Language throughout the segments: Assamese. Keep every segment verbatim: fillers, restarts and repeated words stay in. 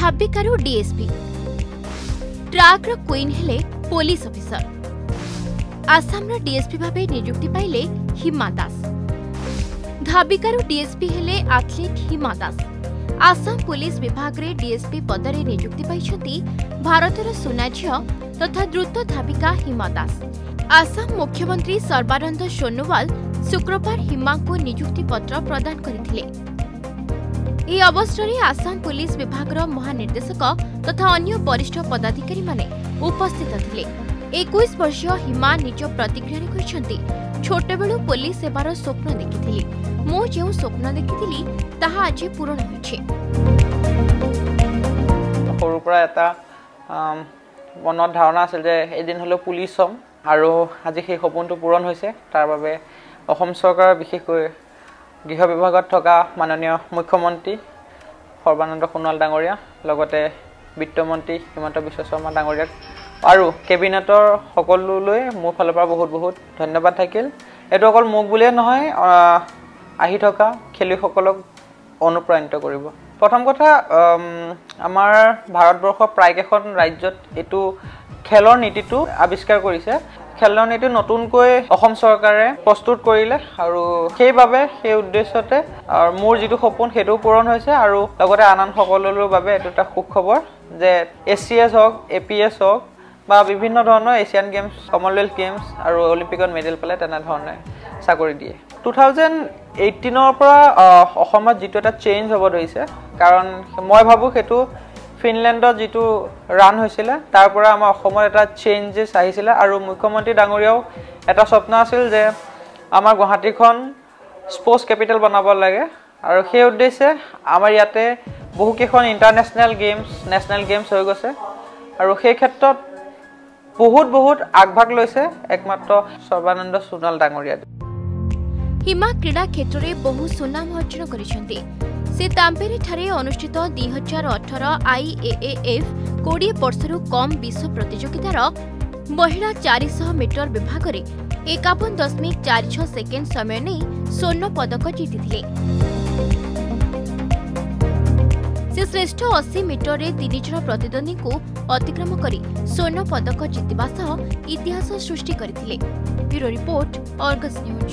धाबिकारु डीएसपी ट्राक क्वीन हेले पुलिस ऑफिसर आसाम डीएसपी भावे नियुक्ति पाइले हिमा दास। धाबिकारु डीएसपी हेले एथलीट हिमा दास। आसाम पुलिस विभाग रे डीएसपी पदरे नियुक्ति पाइछथि भारतर सुना झियो तथा द्रुत धाबिका हिमा दास। आसाम मुख्यमंत्री सर्बानंद सोनोवाल शुक्रवार हिमा को नियुक्ति पत्र प्रदान करथिले। ଏହି ଅବସରରେ ଆସାମ ପୁଲିସ ବିଭାଗର ମହାନିର୍ଦ୍ଦେଶକ ତଥା ଅନ୍ୟ ବରିଷ୍ଠ ପଦାଧିକାରୀ ମାନେ ଉପସ୍ଥିତ ଥିଲେ। ଏକୋଇଶ ବର୍ଷୀୟ ହିମା ନିଜ ପ୍ରତିକ୍ରିୟାରେ କହିଛନ୍ତି, ଛୋଟବେଳୁ ପୁଲିସ ସେବାର ସ୍ୱପ୍ନ ଦେଖିଥିଲି। ମୁଁ ଯେଉଁ ସ୍ୱପ୍ନ ଦେଖିଥିଲି ତାହା ଆଜି ପୂରଣ ହୋଇଛି। সৰুৰ পৰা এটা মনত ধাৰণা আছিল যে এদিন হলেও পুলিচ হ'ম আৰু আজি সেই সপোনটো পূৰণ হৈছে। তাৰ বাবে অসম চৰকাৰৰ বিশেষকৈ গৃহ বিভাগত থকা মাননীয় মুখ্যমন্ত্ৰী সৰ্বানন্দ সোণোৱাল ডাঙৰীয়া লগতে বিত্তমন্ত্ৰী হিমন্ত বিশ্ব শৰ্মা ডাঙৰীয়াক আৰু কেবিনেটৰ সকলোলৈ মোৰ ফালৰ পৰা বহুত বহুত ধন্যবাদ থাকিল। এটো অকল মোক বুলিয়ে নহয় আহি থকা খেলুৱৈসকলক অনুপ্ৰাণিত কৰিব। প্ৰথম কথা আমাৰ ভাৰতবৰ্ষৰ প্ৰায়কেইখন ৰাজ্যত এটো খেলৰ নীতিটো আৱিষ্কাৰ কৰিছে। খেলৰ নীতি নতুনকৈ অসম চৰকাৰে প্ৰস্তুত কৰিলে আৰু সেইবাবে সেই উদ্দেশ্যতে মোৰ যিটো সপোন সেইটো পূৰণ হৈছে আৰু লগতে আনন্দ সকলোৰ বাবে এটো এটা সুখবৰ যে এছিএছ হওক এপিএছ হওক বা বিভিন্ন ধৰণৰ এছিয়ান গেমছ কমনৱেলথ গেমছ আৰু অলিম্পিকত মেডেল পালে তেনে ধৰণে চাকৰি দিয়ে। টু থাউজেণ্ড এইটিনৰ পৰা অসমত যিটো এটা চেঞ্জ হ'ব ধৰিছে কাৰণ মই ভাবোঁ সেইটো ফিনলেণ্ডত যিটো ৰান হৈছিলে তাৰ পৰা আমাৰ অসমত এটা চেঞ্জেছ আহিছিলে আৰু মুখ্যমন্ত্ৰী ডাঙৰীয়াও এটা স্বপ্ন আছিল যে আমাৰ গুৱাহাটীখন স্পৰ্টছ কেপিটেল বনাব লাগে আৰু সেই উদ্দেশ্যে আমাৰ ইয়াতে বহুকেইখন ইণ্টাৰনেশ্যনেল গেমছ নেশ্যনেল গেমছ হৈ গৈছে আৰু সেই ক্ষেত্ৰত বহুত বহুত আগভাগ লৈছে একমাত্ৰ সৰ্বানন্দ সোণোৱাল ডাঙৰীয়া। হিমা ক্ৰীড়া ক্ষেত্ରରେ বহু সুনাম অৰ্জন କରିଛନ୍ତି। से ताम्पेरे ठारे अनुष्ठित दुई हजार अठर आईएएएफ कोड़े वर्षर कम विश्व प्रतियोगितार महिला चार सौ मीटर विभाग में एकावन दशमिक चार छह सेकेंड समय नहीं स्वर्ण पदक जीति। से श्रेष्ठ अस्सी मीटर रे तीन जन प्रतिद्वंदी को अतिक्रम करी स्वर्ण पदक जीतिबा सह इतिहास सृष्टि करथिले। Bureau report Argus news.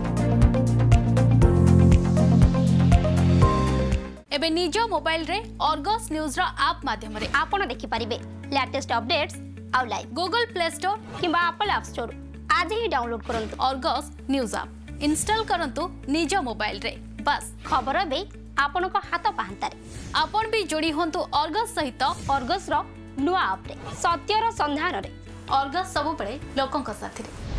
एबे निज मोबाइल रे अर्गस न्यूज रो ऐप माध्यम रे आपण देखि परिबे लेटेस्ट अपडेट्स आउ लाइव गूगल प्ले स्टोर किबा एप्पल ऐप स्टोर आज ही डाउनलोड करंतु अर्गस न्यूज ऐप इंस्टॉल करंतु निज मोबाइल रे बस खबर बे आपण को हाथ पाहंता रे आपण भी जोड़ी होंतु अर्गस सहित अर्गस रो नुआ ऐप रे सत्यर संधान रे अर्गस सब पळे लोकन का साथी रे।